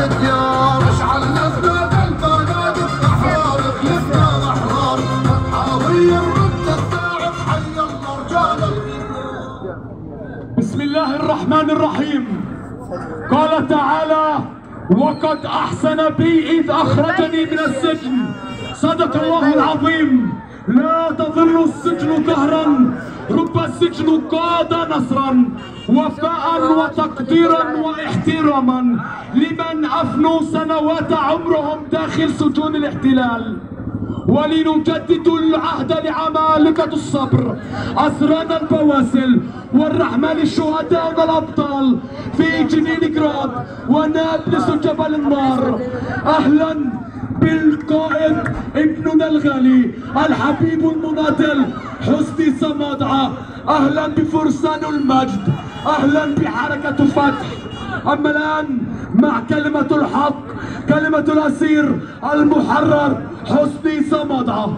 الديار شعلنا بالبنادق احرار خلفنا الاحرار فتحاوي الرد الصاعد حي الله رجال. بسم الله الرحمن الرحيم. قال تعالى: وقد أحسن بي إذ أخرجني من السجن. صدق الله العظيم. لا تظل السجن قهرا، رب السجن قاد نصرا، وفاء وتقديرا واحتراما لمن أفنوا سنوات عمرهم داخل سجون الاحتلال. ولنجدد العهد لعمالقة الصبر أسرانا البواسل والرحمة للشهداء والأبطال في جنين جراد ونابلس جبل النار. أهلا بالقائد ابننا الغالي الحبيب المناضل حسني سمادعة. أهلا بفرسان المجد، أهلا بحركة فتح. أما الآن مع كلمة الحق، كلمة الأسير المحرر حسني سمادعة.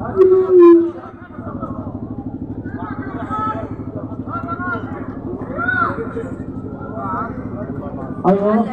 أيوه.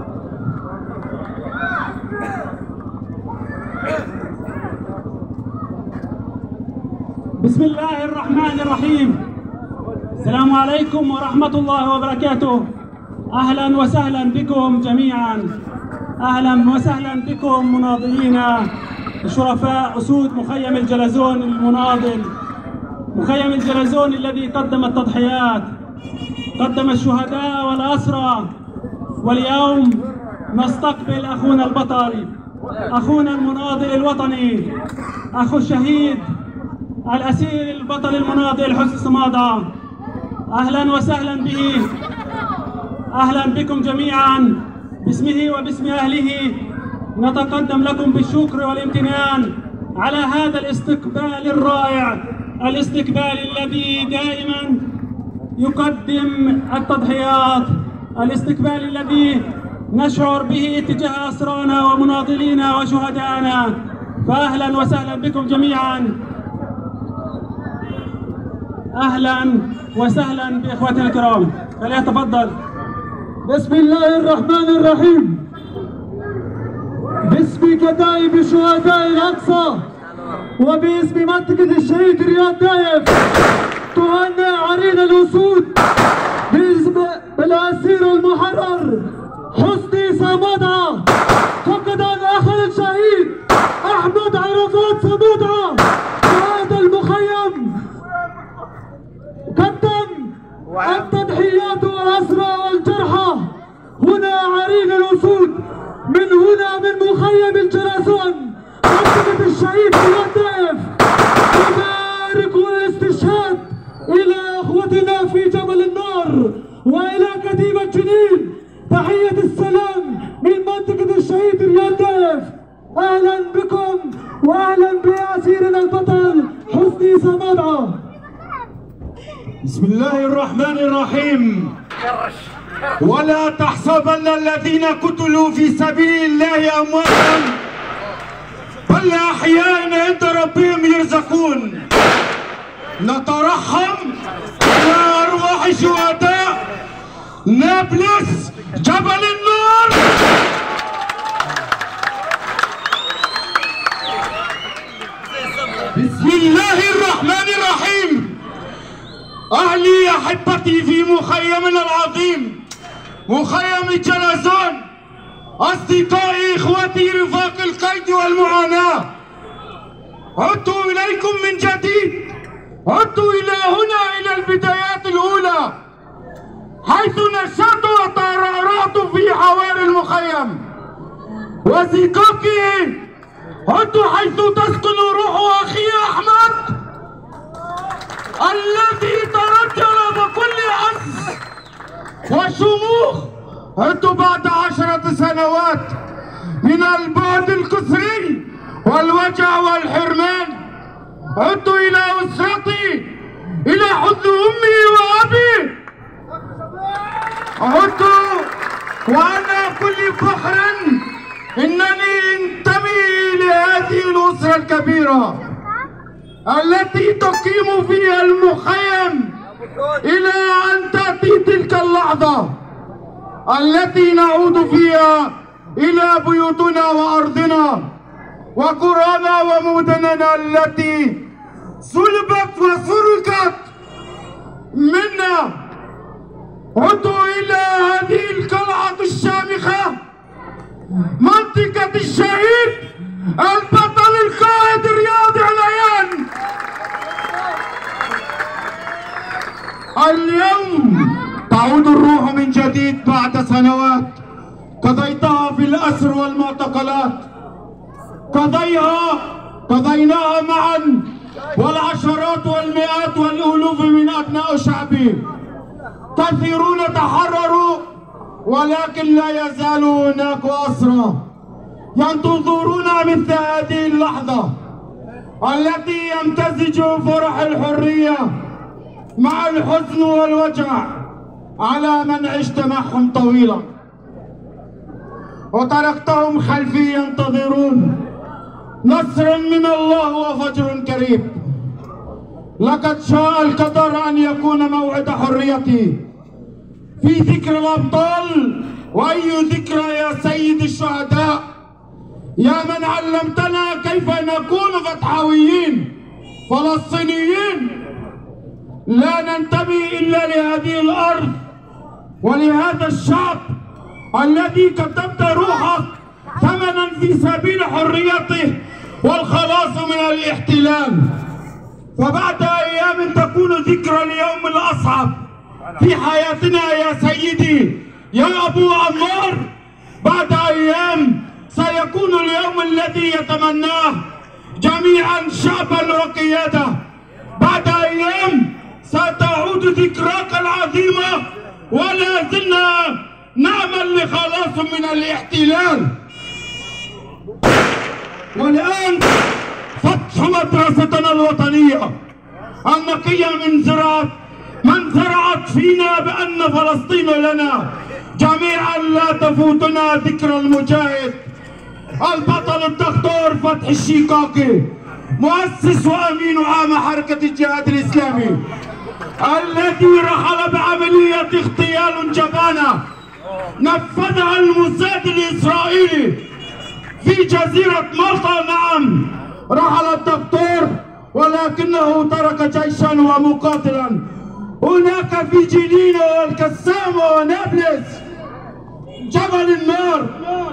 بسم الله الرحمن الرحيم. السلام عليكم ورحمة الله وبركاته. أهلا وسهلا بكم جميعا، أهلا وسهلا بكم مناضلينا شرفاء أسود مخيم الجلزون المناضل، مخيم الجلزون الذي قدم التضحيات، قدم الشهداء والأسرى. واليوم نستقبل أخونا البطل، أخونا المناضل الوطني، أخو الشهيد الأسير البطل المناضل حسني سمادعة. أهلا وسهلا به، أهلا بكم جميعا. باسمه وباسم أهله نتقدم لكم بالشكر والامتنان على هذا الاستقبال الرائع، الاستقبال الذي دائما يقدم التضحيات، الاستقبال الذي نشعر به اتجاه أسرانا ومناضلينا وشهدائنا. فأهلا وسهلا بكم جميعا، أهلا وسهلا بإخوتنا الكرام. فليتفضل. بسم الله الرحمن الرحيم. باسم كتائب شهداء الأقصى وباسم منطقة الشهيد رياض دايف تهنئ عرين الأسود باسم الأسير المحرر حسني سمادعة. فقد الأخ الشهيد أحمد عرفات سمادعة هذا المخيم قدم التضحيات والأسرى والجرحى. هنا عرين الأسود، من هنا من مخيم الجلزون منطقة الشهيد رياض دايف نبارك الاستشهاد إلى أخوتنا في جبل النار وإلى كتيبة جنين. تحية السلام من منطقة الشهيد رياض دايف. أهلا بكم وأهلا بأسيرنا البطل حسني سمادعة. بسم الله الرحمن الرحيم. ولا تحسبن الذين قتلوا في سبيل الله أمواتا بل أحياء عند ربهم يرزقون. نترحم على أرواح شهداء نابلس جبل النار. بسم الله الرحمن الرحيم. أهلي أحبتي في مخيمنا العظيم مخيم الجلزون، أصدقائي إخوتي رفاق القيد والمعاناة، عدت إليكم من جديد، عدت إلى هنا إلى البدايات الأولى حيث نشأت وترعرعت في حواري المخيم وزقاقه. عدت حيث تسكن روح أخي أحمد الذي ترجل بكل عز وشموخ. عدت بعد 10 سنوات من البعد الكسري والوجع والحرمان. عدت إلى أسرتي، إلى حضن أمي وأبي. عدت وأنا كل فخر إنني انتمي لهذه الأسرة الكبيرة التي تقيم فيها المخيم إلى أن تأتي تلك اللحظة التي نعود فيها إلى بيوتنا وأرضنا وقرانا ومدننا التي سلبت وسرقت منا. عدوا إلى هذه القلعة الشامخة، منطقة الشهيد البطل القائد رياض عليان. اليوم تعود الروح من جديد بعد سنوات قضيتها في الأسر والمعتقلات، قضيناها معا، والعشرات والمئات والألوف من أبناء شعبي. كثيرون تحرروا ولكن لا يزال هناك أسرى ينتظرون مثل هذه اللحظة التي يمتزج فرح الحرية مع الحزن والوجع على من عشت معهم طويلا وتركتهم خلفي ينتظرون نصر من الله وفجر قريب. لقد شاء القدر أن يكون موعد حريتي في ذكر الأبطال. وأي ذكرى يا سيد الشهداء، يا من علمتنا كيف نكون فتحاويين فلسطينيين لا ننتمي إلا لهذه الأرض ولهذا الشعب الذي كتبت روحك ثمنا في سبيل حريته والخلاص من الاحتلال. فبعد أيام تكون ذكرى اليوم الأصعب في حياتنا يا سيدي يا أبو عمار. بعد أيام سيكون اليوم الذي يتمناه جميعا شعبا وقيادة. بعد أيام ستعود ذكراك العظيمة ولا زلنا نعمل لخلاص من الاحتلال. والآن فتح مدرستنا الوطنية النقية من زرعت فينا بأن فلسطين لنا. جميعا لا تفوتنا ذكرى المجاهد البطل الدكتور فتحي الشيقاقي، مؤسس وأمين عام حركة الجهاد الإسلامي، الذي رحل بعملية اغتيال جبانة نفذها الموساد الإسرائيلي في جزيرة مالطا. نعم، رحل الدكتور ولكنه ترك جيشا ومقاتلا هناك في جنين والقسام ونابلس جبل النار.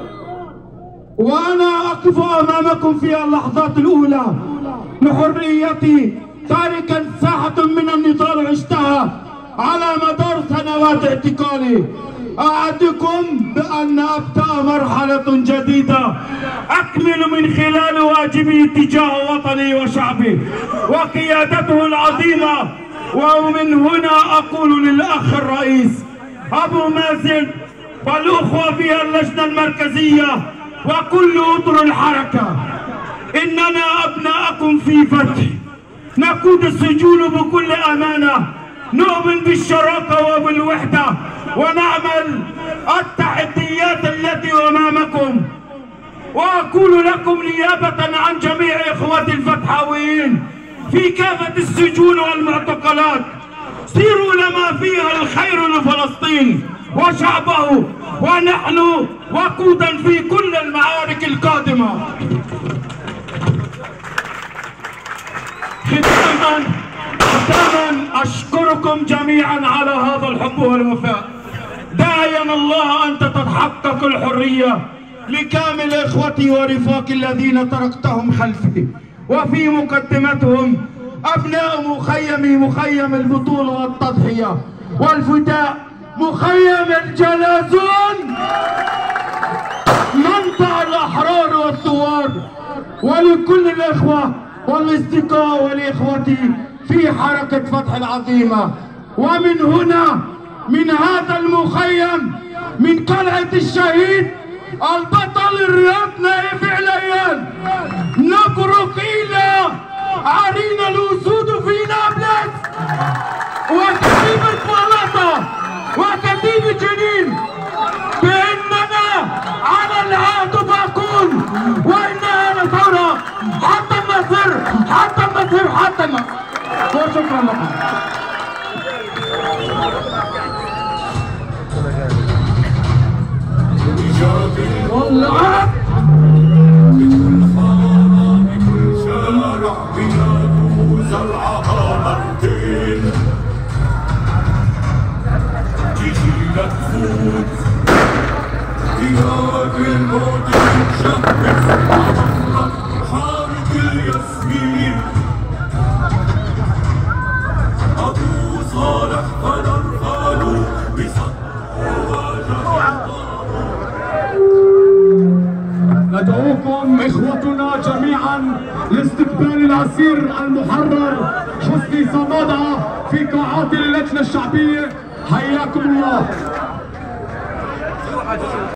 وأنا أقف أمامكم في اللحظات الأولى لحريتي تاركا ساحة من النضال عشتها على مدار سنوات اعتقالي. أعدكم بأن أبدأ مرحلة جديدة أكمل من خلال واجبي تجاه وطني وشعبي وقيادته العظيمة. ومن هنا أقول للأخ الرئيس أبو مازن والأخوة في اللجنة المركزية وكل أطر الحركة، إننا أبناءكم في فتح نقود السجون بكل أمانة، نؤمن بالشراكة وبالوحدة ونعمل التحديات التي أمامكم. وأقول لكم نيابة عن جميع إخوتي الفتحاويين في كافة السجون والمعتقلات، سيروا لما فيها الخير لفلسطين وشعبه، ونحن وقودا في كل المعارك القادمة. ختاما أشكركم جميعا على هذا الحب والوفاء، داعيا الله أن تتحقق الحرية لكامل إخوتي ورفاقي الذين تركتهم خلفي، وفي مقدمتهم أبناء مخيم البطولة والتضحية والفداء، مخيم الجلازون، منطقة الأحرار والثوار، ولكل الإخوة والأصدقاء والإخوة في حركة فتح العظيمة. ومن هنا من هذا المخيم من قلعة الشهيد البطل رياض نايف عليان نبرك إلى عرين الأسود في نابلس وكتيبة بلاطة وكتيبة جنين بأننا على العهد باقون وإنها لثورة حتى النصر حتى النصر حتى النصر. وشكرا لكم. والله شارع بلاد زرعها مرتين تيجي لك فوت ديار الموت تشمس عمرك حارة الياسمين أبو صالح قدر قالوا ندعوكم إخوتنا جميعا لاستقبال الأسير المحرر حسني صمادة في قاعات اللجنة الشعبية. حياكم الله.